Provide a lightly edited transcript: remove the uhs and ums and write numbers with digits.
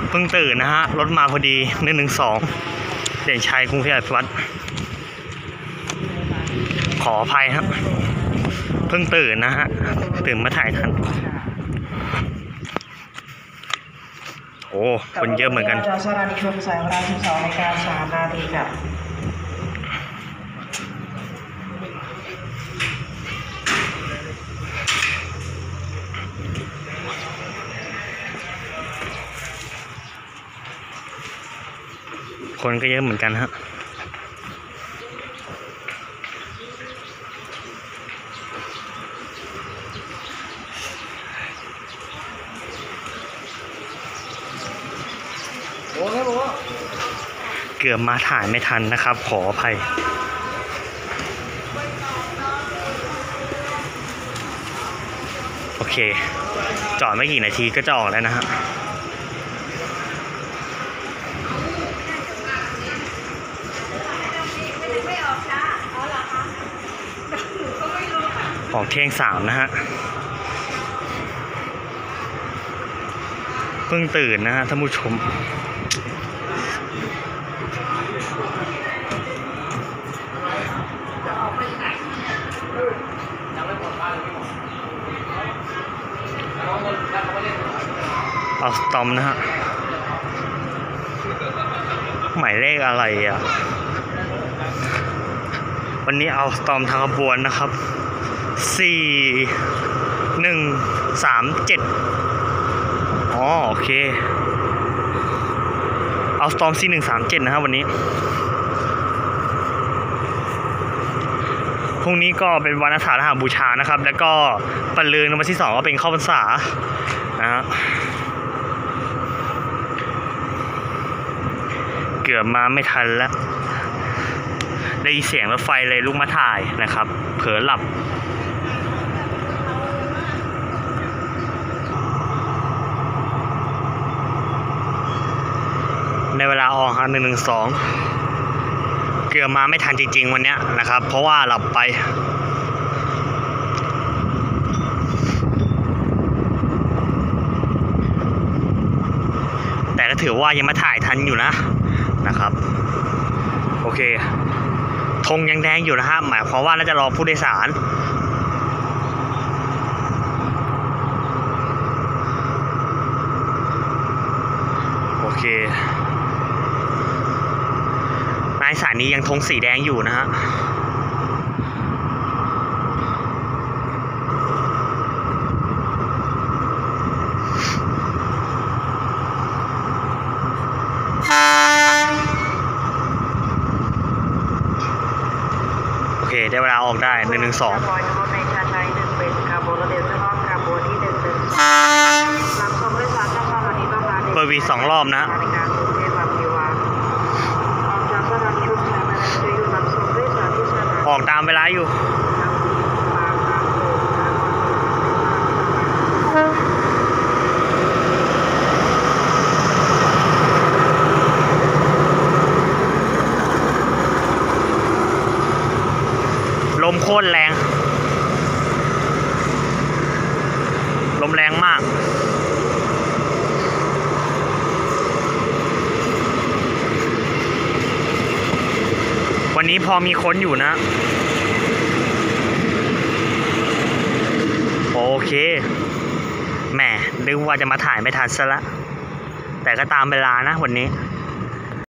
เพิ่งตื่นนะฮะรถมาพอดี112เด่นชัยกรุงเทพอภิวัตรขออภัยครับเพิ่งตื่นนะฮะตื่นมาถ่ายทันโอ้คนเยอะเหมือนกันสถานีชมแสงรา12 นาฬิกา 3 นาทีค่ะคนก็เยอะเหมือนกันฮะเกือบมาถ่ายไม่ทันนะครับขออภัยโอเคจอดไม่กี่นาทีก็จะออกแล้วนะฮะออกเที่ยง3นะฮะเพิ่งตื่นนะฮะท่านผู้ชมเอาสตอมนะฮะหมายเลขอะไรอ่ะวันนี้เอาสตอมทางขบวนนะครับ4137อ๋อโอเคเอาสตอม4137นะครับวันนี้พรุ่งนี้ก็เป็นวันอาสาฬหบูชานะครับแล้วก็ปะลืนวันที่2ก็เป็นเข้าพรรษานะฮะเกือบมาไม่ทันแล้วได้ยินเสียงรถไฟเลยลุกมาถ่ายนะครับเผลอหลับในเวลาออก112เกือบมาไม่ทันจริงๆวันนี้นะครับเพราะว่าหลับไปแต่ก็ถือว่ายังมาถ่ายทันอยู่นะครับโอเคธงยังแดงอยู่นะฮะหมายความว่าน่าจะรอผู้โดยสารโอเคในสายนี้ยังธงสีแดงอยู่นะฮะโอเคได้เวลาออกได้112เปิดวี2 รอบนะออกตามเวลาอยู่ลมโคตรแรงลมแรงมากวันนี้พอมีคนอยู่นะโอเคแหมนึกว่าจะมาถ่ายไม่ทันซะละแต่ก็ตามเวลานะวันนี้